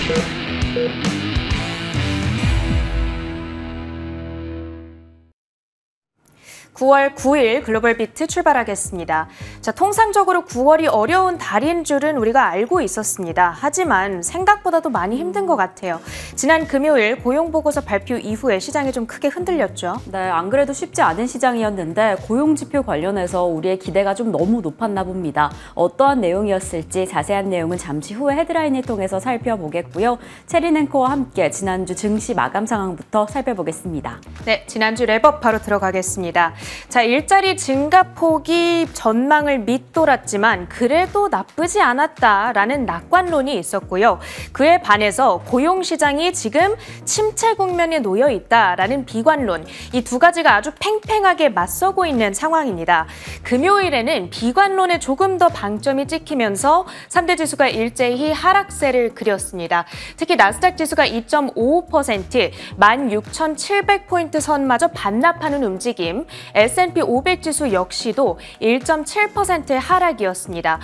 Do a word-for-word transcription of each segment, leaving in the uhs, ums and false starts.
구월 구일 글로벌 비트 출발하겠습니다. 자, 통상적으로 구월이 어려운 달인 줄은 우리가 알고 있었습니다. 하지만 생각보다도 많이 힘든 것 같아요. 지난 금요일 고용보고서 발표 이후에 시장이 좀 크게 흔들렸죠. 네, 안 그래도 쉽지 않은 시장이었는데 고용지표 관련해서 우리의 기대가 좀 너무 높았나 봅니다. 어떠한 내용이었을지 자세한 내용은 잠시 후에 헤드라인을 통해서 살펴보겠고요. 체린 앵커와 함께 지난주 증시 마감 상황부터 살펴보겠습니다. 네, 지난주 랩업 바로 들어가겠습니다. 자, 일자리 증가폭이 전망을 밑돌았지만 그래도 나쁘지 않았다라는 낙관론이 있었고요. 그에 반해서 고용시장이 지금 침체 국면에 놓여 있다라는 비관론, 이 두 가지가 아주 팽팽하게 맞서고 있는 상황입니다. 금요일에는 비관론에 조금 더 방점이 찍히면서 삼 대 지수가 일제히 하락세를 그렸습니다. 특히 나스닥 지수가 이 점 오오 퍼센트, 만 육천칠백 포인트 선마저 반납하는 움직임, 에스 앤 피 오백 지수 역시도 일 점 칠 퍼센트의 하락이었습니다.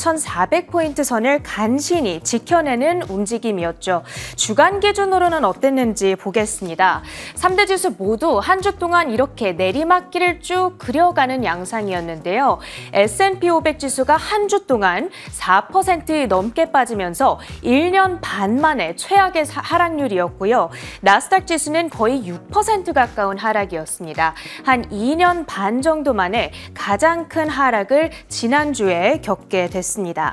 오천사백 포인트 선을 간신히 지켜내는 움직임이었죠. 주간 기준으로는 어땠는지 보겠습니다. 삼 대 지수 모두 한 주 동안 이렇게 내리막길을 쭉 그려가는 양상이었는데요. 에스 앤 피 오백 지수가 한 주 동안 사 퍼센트 넘게 빠지면서 일 년 반 만에 최악의 하락률이었고요. 나스닥 지수는 거의 육 퍼센트 가까운 하락이었습니다. 한 이 년 반 정도 만에 가장 큰 하락을 지난주에 겪게 됐습니다.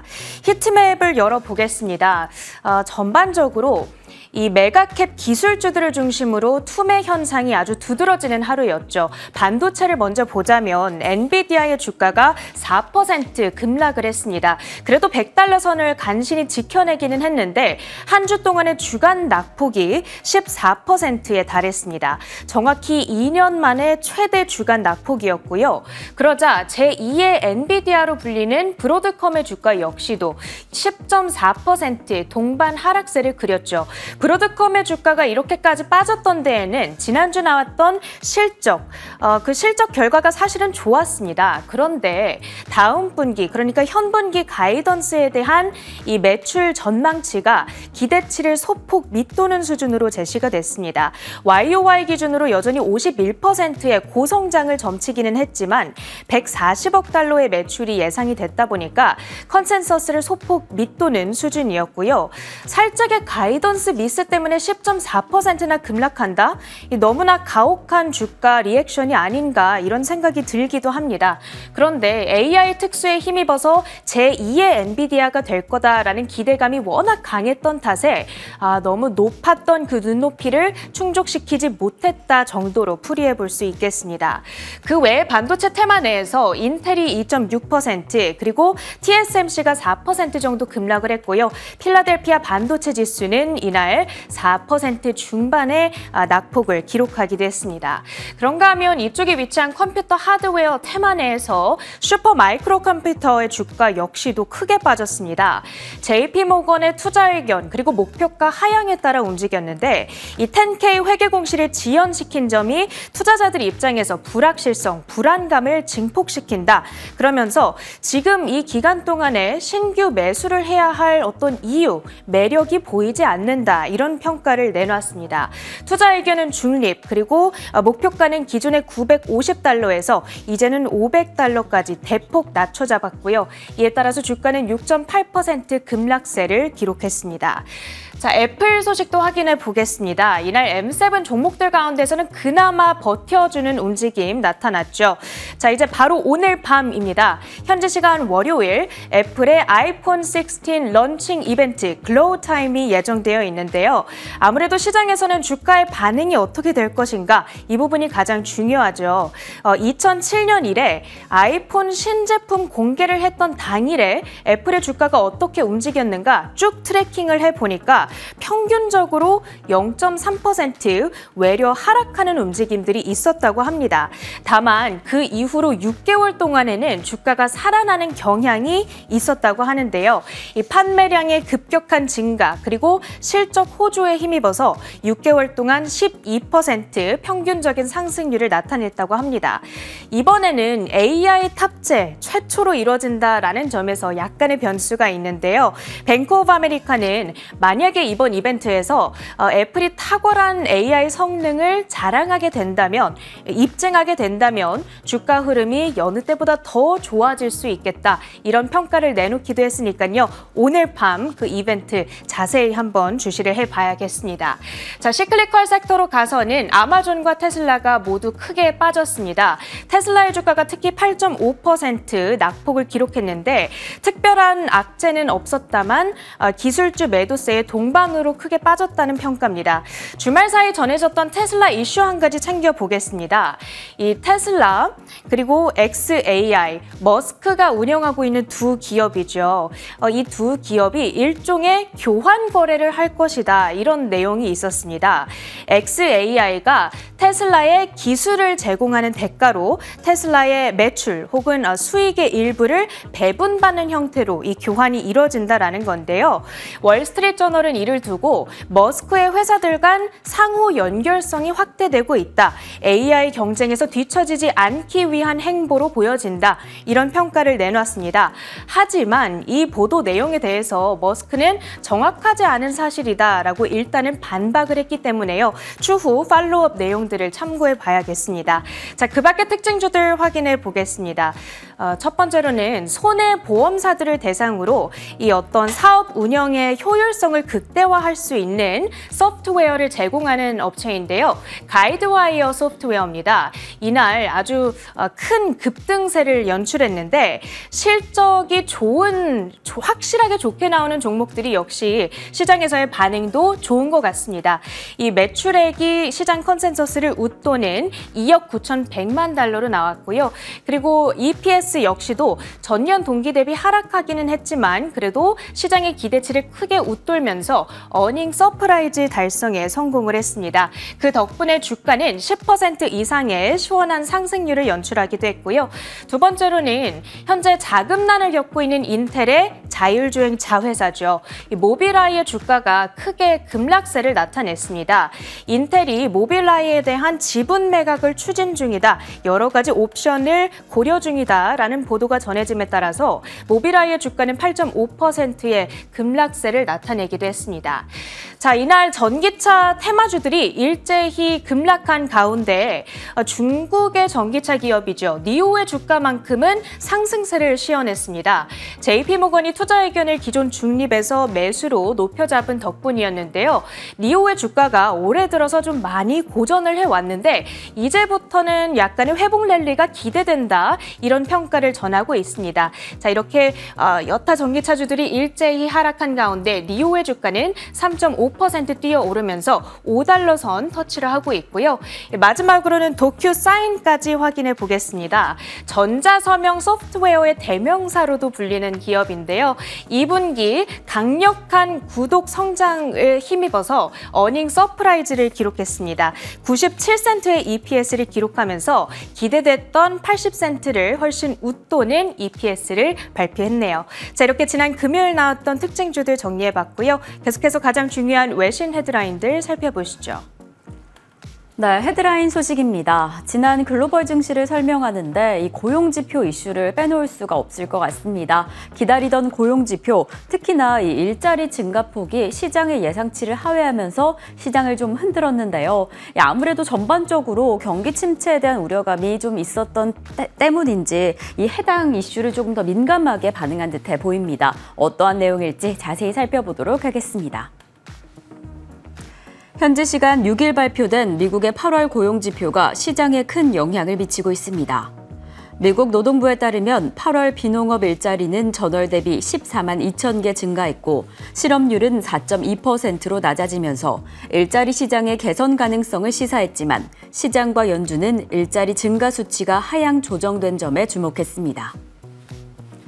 히트맵을 열어보겠습니다. 어, 전반적으로 이 메가캡 기술주들을 중심으로 투매 현상이 아주 두드러지는 하루였죠. 반도체를 먼저 보자면 엔비디아의 주가가 사 퍼센트 급락을 했습니다. 그래도 백 달러 선을 간신히 지켜내기는 했는데 한 주 동안의 주간 낙폭이 십사 퍼센트에 달했습니다. 정확히 이 년 만에 최대 주간 낙폭이었고요. 그러자 제이의 엔비디아로 불리는 브로드컴의 주가 역시도 십 점 사 퍼센트 동반 하락세를 그렸죠. 브로드컴의 주가가 이렇게까지 빠졌던 데에는 지난주 나왔던 실적, 어, 그 실적 결과가 사실은 좋았습니다. 그런데 다음 분기, 그러니까 현분기 가이던스에 대한 이 매출 전망치가 기대치를 소폭 밑도는 수준으로 제시가 됐습니다. 와이 오 와이 기준으로 여전히 오십일 퍼센트의 고성장을 점치기는 했지만 백사십억 달러의 매출이 예상이 됐다 보니까 컨센서스를 소폭 밑도는 수준이었고요. 살짝의 가이던스 미스 때문에 십 점 사 퍼센트나 급락한다? 너무나 가혹한 주가 리액션이 아닌가 이런 생각이 들기도 합니다. 그런데 에이 아이 특수에 힘입어서 제이의 엔비디아가 될 거다라는 기대감이 워낙 강했던 탓에 아, 너무 높았던 그 눈높이를 충족시키지 못했다 정도로 풀이해 볼 수 있겠습니다. 그 외에 반도체 테마 내에서 인텔이 이 점 육 퍼센트 그리고 티 에스 엠 씨가 사 퍼센트 정도 급락을 했고요. 필라델피아 반도체 지수는 이날 사 퍼센트 중반의 낙폭을 기록하기도 했습니다. 그런가 하면 이쪽에 위치한 컴퓨터 하드웨어 테마 내에서 슈퍼 마이크로 컴퓨터의 주가 역시도 크게 빠졌습니다. 제이피모건의 투자 의견 그리고 목표가 하향에 따라 움직였는데 이 텐 케이 회계 공시를 지연시킨 점이 투자자들 입장에서 불확실성, 불안감을 증폭시킨다. 그러면서 지금 이 기간 동안에 신규 매수를 해야 할 어떤 이유, 매력이 보이지 않는다. 이런 평가를 내놨습니다. 투자 의견은 중립, 그리고 목표가는 기존의 구백오십 달러에서 이제는 오백 달러까지 대폭 낮춰 잡았고요. 이에 따라서 주가는 육 점 팔 퍼센트 급락세를 기록했습니다. 자, 애플 소식도 확인해 보겠습니다. 이날 엠 세븐 종목들 가운데서는 그나마 버텨주는 움직임 나타났죠. 자, 이제 바로 오늘 밤입니다. 현지 시간 월요일 애플의 아이폰 십육 런칭 이벤트 글로우 타임이 예정되어 있는데요. 아무래도 시장에서는 주가의 반응이 어떻게 될 것인가 이 부분이 가장 중요하죠. 어, 이천칠 년 이래 아이폰 신제품 공개를 했던 당일에 애플의 주가가 어떻게 움직였는가 쭉 트래킹을 해보니까 평균적으로 영 점 삼 퍼센트 외려 하락하는 움직임들이 있었다고 합니다. 다만 그 이후로 육 개월 동안에는 주가가 살아나는 경향이 있었다고 하는데요. 이 판매량의 급격한 증가 그리고 실적 호조에 힘입어서 육 개월 동안 십이 퍼센트 평균적인 상승률을 나타냈다고 합니다. 이번에는 에이아이 탑재 최초로 이뤄진다라는 점에서 약간의 변수가 있는데요. 뱅크 오브 아메리카는 만약에 이번 이벤트에서 어, 애플이 탁월한 에이아이 성능을 자랑하게 된다면, 입증하게 된다면 주가 흐름이 여느 때보다 더 좋아질 수 있겠다. 이런 평가를 내놓기도 했으니까요. 오늘 밤 그 이벤트 자세히 한번 주시를 해봐야겠습니다. 자, 시클리컬 섹터로 가서는 아마존과 테슬라가 모두 크게 빠졌습니다. 테슬라의 주가가 특히 팔 점 오 퍼센트 낙폭을 기록했는데 특별한 악재는 없었다만 기술주 매도세의 동반으로 크게 빠졌다는 평가입니다. 주말 사이 전해졌던 테슬라 이슈 한 가지 챙겨보겠습니다. 이 테슬라 그리고 엑스에이아이, 머스크가 운영하고 있는 두 기업이죠. 어, 이 두 기업이 일종의 교환 거래를 할 것이다. 이런 내용이 있었습니다. 엑스에이아이가 테슬라의 기술을 제공하는 대가로 테슬라의 매출 혹은 수익의 일부를 배분받는 형태로 이 교환이 이뤄진다라는 건데요. 월스트리트저널은 이를 두고 머스크의 회사들 간 상호 연결성이 확대되고 있다. 에이아이 경쟁에서 뒤처지지 않기 위한 행보로 보여진다. 이런 평가를 내놨습니다. 하지만 이 보도 내용에 대해서 머스크는 정확하지 않은 사실이다라고 일단은 반박을 했기 때문에요. 추후 팔로우업 내용들을 참고해 봐야겠습니다. 자, 그 밖의 특징주들 확인해 보겠습니다. 어, 첫 번째로는 손해보험사들을 대상으로 이 어떤 사업 운영의 효율성을 극대화할 수 있는 소프트웨어를 제공하는 업체인데요. 가이드와이어 소프트웨어입니다. 이날 아주 큰 급등세를 연출했는데 실적이 좋은, 확실하게 좋게 나오는 종목들이 역시 시장에서의 반응도 좋은 것 같습니다. 이 매출액이 시장 컨센서스를 웃도는 이억 구천백만 달러로 나왔고요. 그리고 이피에스 역시도 전년 동기 대비 하락하기는 했지만 그래도 시장의 기대치를 크게 웃돌면서 어닝 서프라이즈 달성에 성공을 했습니다. 그 덕분에 주가는 십 퍼센트 이상의 시원한 상승률을 연출하기도 했고요. 두 번째로는 현재 자금난을 겪고 있는 인텔의 자율주행 자회사죠. 이 모빌아이의 주가가 크게 급락세를 나타냈습니다. 인텔이 모빌아이에 대한 지분 매각을 추진 중이다. 여러 가지 옵션을 고려 중이다라는 보도가 전해짐에 따라서 모빌아이의 주가는 팔 점 오 퍼센트의 급락세를 나타내기도 했습니다. 자, 이날 전기차 테마주들이 일제히 급락한 가운데 중국의 전기차 기업이죠. 니오의 주가만큼은 상승세를 시현했습니다. 제이피모건이 투자 의견을 기존 중립에서 매수로 높여 잡은 덕분이었는데요. 니오의 주가가 올해 들어서 좀 많이 고전을 해왔는데 이제부터는 약간의 회복 랠리가 기대된다. 이런 평가를 전하고 있습니다. 자, 이렇게 여타 전기차주들이 일제히 하락한 가운데 니오의 주가는 삼 점 오 퍼센트 뛰어오르면서 오 달러 선 터치를 하고 있고요. 마지막으로는 도큐사인까지 확인해 보겠습니다. 전자서명 소프트웨어의 대명사로도 불리는 기업인데요. 이 분기 강력한 구독 성장을 힘입어서 어닝 서프라이즈를 기록했습니다. 구십칠 센트의 이피에스를 기록하면서 기대됐던 팔십 센트를 훨씬 웃도는 이피에스를 발표했네요. 자, 이렇게 지난 금요일 나왔던 특징주들 정리해봤고요. 계속해서 가장 중요한 외신 헤드라인들 살펴보시죠. 네, 헤드라인 소식입니다. 지난 글로벌 증시를 설명하는데 이 고용지표 이슈를 빼놓을 수가 없을 것 같습니다. 기다리던 고용지표, 특히나 이 일자리 증가폭이 시장의 예상치를 하회하면서 시장을 좀 흔들었는데요. 아무래도 전반적으로 경기 침체에 대한 우려감이 좀 있었던 때, 때문인지 이 해당 이슈를 조금 더 민감하게 반응한 듯해 보입니다. 어떠한 내용일지 자세히 살펴보도록 하겠습니다. 현지 시간 육 일 발표된 미국의 팔월 고용지표가 시장에 큰 영향을 미치고 있습니다. 미국 노동부에 따르면 팔월 비농업 일자리는 전월 대비 십사만 이천 개 증가했고 실업률은 사 점 이 퍼센트로 낮아지면서 일자리 시장의 개선 가능성을 시사했지만 시장과 연준은 일자리 증가 수치가 하향 조정된 점에 주목했습니다.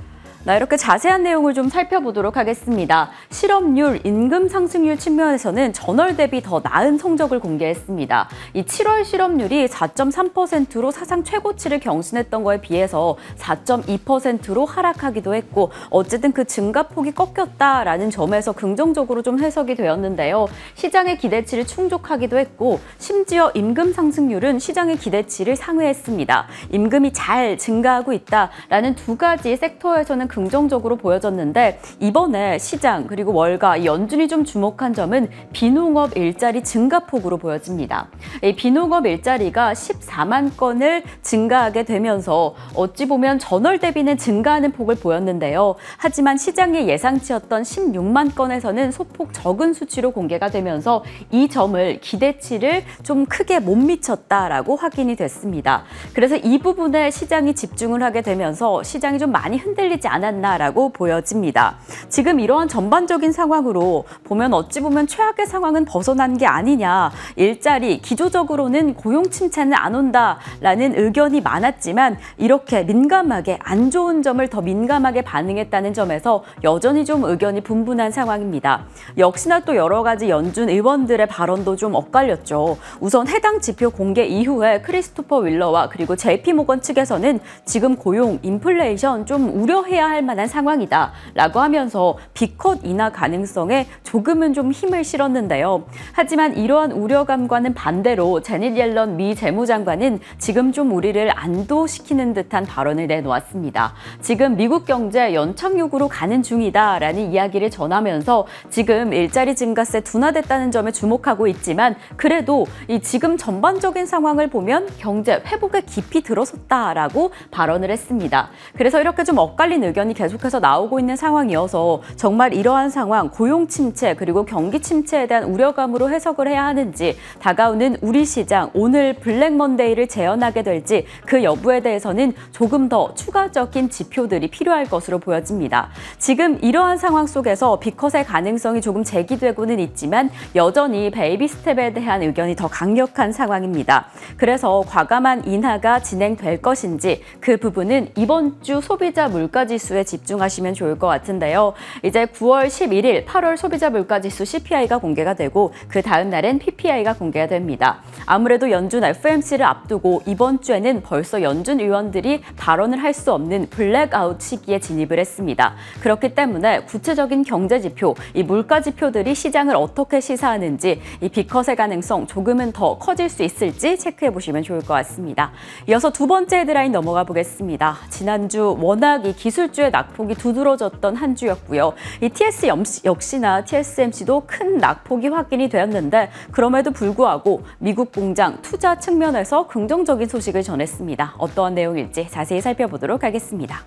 나 이렇게 자세한 내용을 좀 살펴보도록 하겠습니다. 실업률, 임금 상승률 측면에서는 전월 대비 더 나은 성적을 공개했습니다. 이 칠월 실업률이 사 점 삼 퍼센트로 사상 최고치를 경신했던 거에 비해서 사 점 이 퍼센트로 하락하기도 했고 어쨌든 그 증가폭이 꺾였다라는 점에서 긍정적으로 좀 해석이 되었는데요. 시장의 기대치를 충족하기도 했고 심지어 임금 상승률은 시장의 기대치를 상회했습니다. 임금이 잘 증가하고 있다라는 두 가지 섹터에서는 긍정적으로 보여졌는데 이번에 시장 그리고 월가 연준이 좀 주목한 점은 비농업 일자리 증가폭으로 보여집니다. 이 비농업 일자리가 십사만 건을 증가하게 되면서 어찌 보면 전월 대비는 증가하는 폭을 보였는데요. 하지만 시장의 예상치였던 십육만 건에서는 소폭 적은 수치로 공개가 되면서 이 점을 기대치를 좀 크게 못 미쳤다라고 확인이 됐습니다. 그래서 이 부분에 시장이 집중을 하게 되면서 시장이 좀 많이 흔들리지 않았나라고 보여집니다. 지금 이러한 전반적인 상황으로 보면 어찌 보면 최악의 상황은 벗어난 게 아니냐. 일자리, 기조적으로는 고용 침체는 안 온다라는 의견이 많았지만 이렇게 민감하게 안 좋은 점을 더 민감하게 반응했다는 점에서 여전히 좀 의견이 분분한 상황입니다. 역시나 또 여러 가지 연준 의원들의 발언도 좀 엇갈렸죠. 우선 해당 지표 공개 이후에 크리스토퍼 윌러와 그리고 제이피모건 측에서는 지금 고용, 인플레이션 좀 우려해야 할 만한 상황이다 라고 하면서 B컷 인하 가능성에 조금은 좀 힘을 실었는데요. 하지만 이러한 우려감과는 반대로 제닛 옐런 미 재무장관은 지금 좀 우리를 안도시키는 듯한 발언을 내놓았습니다. 지금 미국 경제 연착륙으로 가는 중이다라는 이야기를 전하면서 지금 일자리 증가세 둔화됐다는 점에 주목하고 있지만 그래도 이 지금 전반적인 상황을 보면 경제 회복에 깊이 들어섰다라고 발언을 했습니다. 그래서 이렇게 좀 엇갈린 의견이 계속해서 나오고 있는 상황이어서 정말 이러한 상황, 고용 침체 그리고 경기 침체에 대한 우려감으로 해석을 해야 하는지 다가오는 우리 시장 오늘 블랙 먼데이를 재현하게 될지 그 여부에 대해서는 조금 더 추가적인 지표들이 필요할 것으로 보여집니다. 지금 이러한 상황 속에서 B컷의 가능성이 조금 제기되고는 있지만 여전히 베이비 스텝에 대한 의견이 더 강력한 상황입니다. 그래서 과감한 인하가 진행될 것인지 그 부분은 이번 주 소비자 물가지수에 집중하시면 좋을 것 같은데요. 이제 구월 십일일 팔월 소비자 물가지수 씨피아이가 공개가 되고 그 다음 날엔 피피아이가 공개가 됩니다. 아무래도 연준 에프오엠씨를 앞두고 이번 주에는 벌써 연준 의원들이 발언을 할 수 없는 블랙아웃 시기에 진입을 했습니다. 그렇기 때문에 구체적인 경제 지표, 이 물가 지표들이 시장을 어떻게 시사하는지 이 B컷의 가능성 조금은 더 커질 수 있을지 체크해 보시면 좋을 것 같습니다. 이어서 두 번째 헤드라인 넘어가 보겠습니다. 지난주 워낙 이 기술주의 낙폭이 두드러졌던 한 주였고요. 이 티에스 역시나 티에스엠씨도 큰 낙폭이 확인이 되었는데 그럼에도 불구하고 미국 공장 투자 측면에서 긍정적인 소식을 전했습니다. 어떠한 내용일지 자세히 살펴보도록 하겠습니다.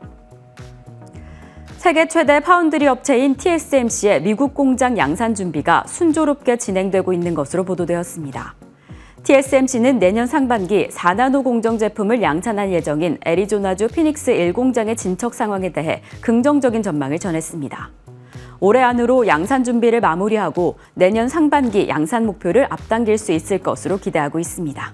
세계 최대 파운드리 업체인 티에스엠씨의 미국 공장 양산 준비가 순조롭게 진행되고 있는 것으로 보도되었습니다. 티에스엠씨는 내년 상반기 사 나노 공정 제품을 양산할 예정인 애리조나주 피닉스 일 공장의 진척 상황에 대해 긍정적인 전망을 전했습니다. 올해 안으로 양산 준비를 마무리하고 내년 상반기 양산 목표를 앞당길 수 있을 것으로 기대하고 있습니다.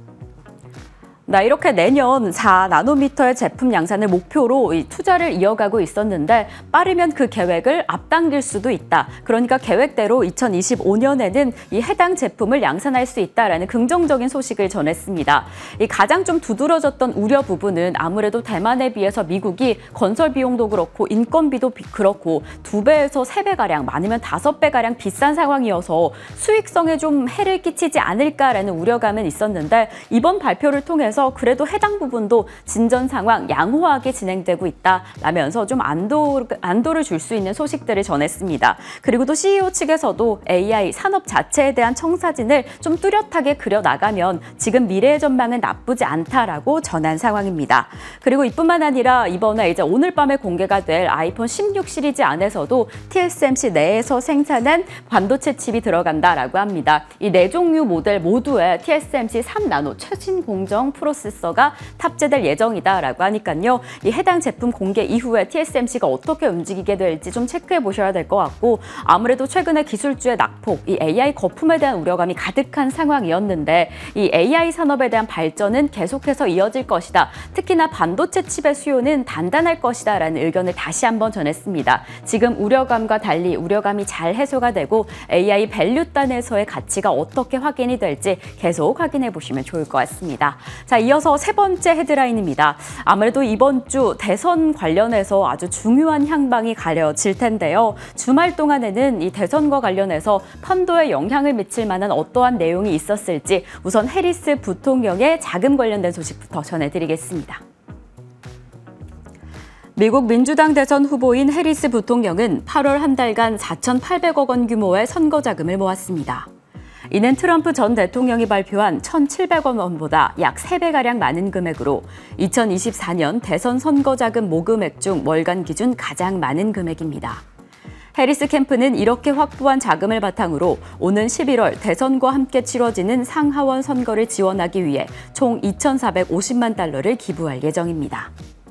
나 이렇게 내년 사 나노미터의 제품 양산을 목표로 이 투자를 이어가고 있었는데 빠르면 그 계획을 앞당길 수도 있다. 그러니까 계획대로 이천이십오 년에는 이 해당 제품을 양산할 수 있다라는 긍정적인 소식을 전했습니다. 이 가장 좀 두드러졌던 우려 부분은 아무래도 대만에 비해서 미국이 건설 비용도 그렇고 인건비도 그렇고 두 배에서 세 배가량 많으면 다섯 배가량 비싼 상황이어서 수익성에 좀 해를 끼치지 않을까라는 우려감은 있었는데 이번 발표를 통해서 그래도 해당 부분도 진전 상황 양호하게 진행되고 있다라면서 좀 안도, 안도를 줄 수 있는 소식들을 전했습니다. 그리고 또 씨이오 측에서도 에이아이 산업 자체에 대한 청사진을 좀 뚜렷하게 그려나가면 지금 미래의 전망은 나쁘지 않다라고 전한 상황입니다. 그리고 이뿐만 아니라 이번에 이제 오늘 밤에 공개가 될 아이폰 십육 시리즈 안에서도 티에스엠씨 내에서 생산한 반도체 칩이 들어간다라고 합니다. 이 네 종류 모델 모두에 티에스엠씨 삼 나노 최신 공정 프로 프로세서가 탑재될 예정이다라고 하니까요. 이 해당 제품 공개 이후에 티에스엠씨가 어떻게 움직이게 될지 좀 체크해 보셔야 될 것 같고 아무래도 최근에 기술주의 낙폭, 이 에이아이 거품에 대한 우려감이 가득한 상황이었는데 이 에이아이 산업에 대한 발전은 계속해서 이어질 것이다. 특히나 반도체 칩의 수요는 단단할 것이다 라는 의견을 다시 한번 전했습니다. 지금 우려감과 달리 우려감이 잘 해소가 되고 에이아이 밸류단에서의 가치가 어떻게 확인이 될지 계속 확인해 보시면 좋을 것 같습니다. 자, 이어서 세 번째 헤드라인입니다. 아무래도 이번 주 대선 관련해서 아주 중요한 향방이 가려질 텐데요. 주말 동안에는 이 대선과 관련해서 판도에 영향을 미칠 만한 어떠한 내용이 있었을지 우선 해리스 부통령의 자금 관련된 소식부터 전해드리겠습니다. 미국 민주당 대선 후보인 해리스 부통령은 팔월 한 달간 사천팔백억 원 규모의 선거 자금을 모았습니다. 이는 트럼프 전 대통령이 발표한 천칠백억 원보다 약 세 배가량 많은 금액으로 이천이십사 년 대선 선거 자금 모금액 중 월간 기준 가장 많은 금액입니다. 해리스 캠프는 이렇게 확보한 자금을 바탕으로 오는 십일월 대선과 함께 치러지는 상하원 선거를 지원하기 위해 총 이천사백오십만 달러를 기부할 예정입니다.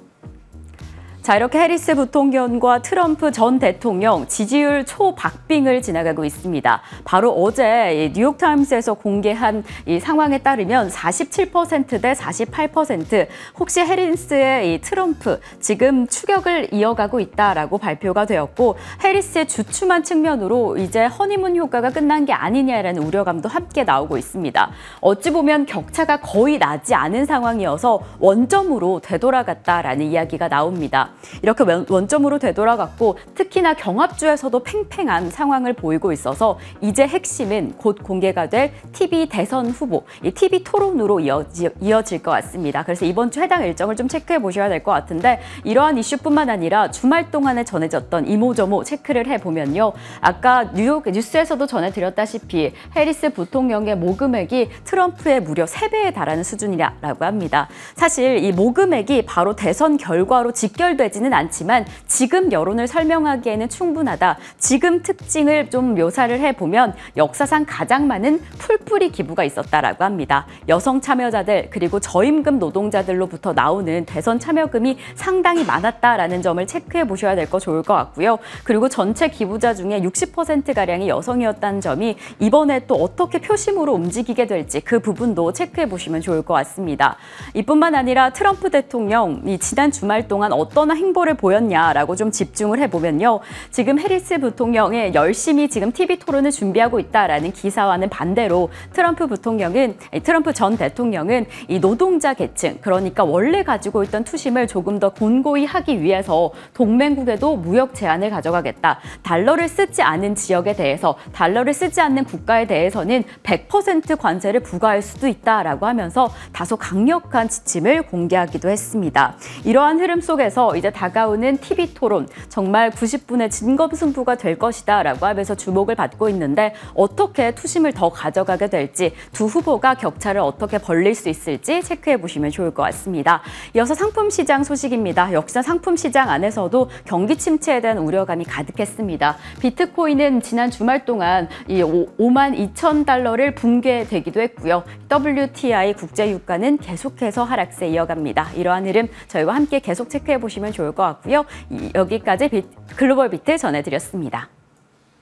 자, 이렇게 해리스 부통령과 트럼프 전 대통령 지지율 초박빙을 지나가고 있습니다. 바로 어제 뉴욕타임스에서 공개한 이 상황에 따르면 사십칠 퍼센트 대 사십팔 퍼센트, 혹시 해리스의 이 트럼프 지금 추격을 이어가고 있다라고 발표가 되었고 해리스의 주춤한 측면으로 이제 허니문 효과가 끝난 게 아니냐라는 우려감도 함께 나오고 있습니다. 어찌 보면 격차가 거의 나지 않은 상황이어서 원점으로 되돌아갔다라는 이야기가 나옵니다. 이렇게 원점으로 되돌아갔고 특히나 경합주에서도 팽팽한 상황을 보이고 있어서 이제 핵심은 곧 공개가 될 티비 대선 후보, 이 티비 토론으로 이어지, 이어질 것 같습니다. 그래서 이번 주 해당 일정을 좀 체크해 보셔야 될 것 같은데 이러한 이슈뿐만 아니라 주말 동안에 전해졌던 이모저모 체크를 해보면요. 아까 뉴욕 뉴스에서도 전해드렸다시피 해리스 부통령의 모금액이 트럼프의 무려 세 배에 달하는 수준이라고 합니다. 사실 이 모금액이 바로 대선 결과로 직결되지는 않지만 지금 여론을 설명하기에는 충분하다. 지금 특징을 좀 묘사를 해보면 역사상 가장 많은 풀뿌리 기부가 있었다라고 합니다. 여성 참여자들 그리고 저임금 노동자들로부터 나오는 대선 참여금이 상당히 많았다라는 점을 체크해 보셔야 될 거 좋을 것 같고요. 그리고 전체 기부자 중에 육십 퍼센트가량이 여성이었다는 점이 이번에 또 어떻게 표심으로 움직이게 될지 그 부분도 체크해 보시면 좋을 것 같습니다. 이뿐만 아니라 트럼프 대통령 이 지난 주말 동안 어떤 행보를 보였냐라고 좀 집중을 해보면요. 지금 해리스 부통령이 열심히 지금 티비 토론을 준비하고 있다라는 기사와는 반대로 트럼프 부통령은, 트럼프 전 대통령은 이 노동자 계층, 그러니까 원래 가지고 있던 투심을 조금 더 곤고히 하기 위해서 동맹국에도 무역 제한을 가져가겠다. 달러를 쓰지 않은 지역에 대해서, 달러를 쓰지 않는 국가에 대해서는 백 퍼센트 관세를 부과할 수도 있다라고 하면서 다소 강력한 지침을 공개하기도 했습니다. 이러한 흐름 속에서 이제 다가오는 티비 토론, 정말 구십 분의 진검승부가 될 것이다 라고 하면서 주목을 받고 있는데 어떻게 투심을 더 가져가게 될지, 두 후보가 격차를 어떻게 벌릴 수 있을지 체크해 보시면 좋을 것 같습니다. 이어서 상품 시장 소식입니다. 역시나 상품 시장 안에서도 경기 침체에 대한 우려감이 가득했습니다. 비트코인은 지난 주말 동안 이 오만 이천 달러를 붕괴되기도 했고요. 더블유티아이 국제유가는 계속해서 하락세 이어갑니다. 이러한 흐름 저희와 함께 계속 체크해 보시면 좋을 것 같고요. 여기까지 글로벌 비트 전해드렸습니다.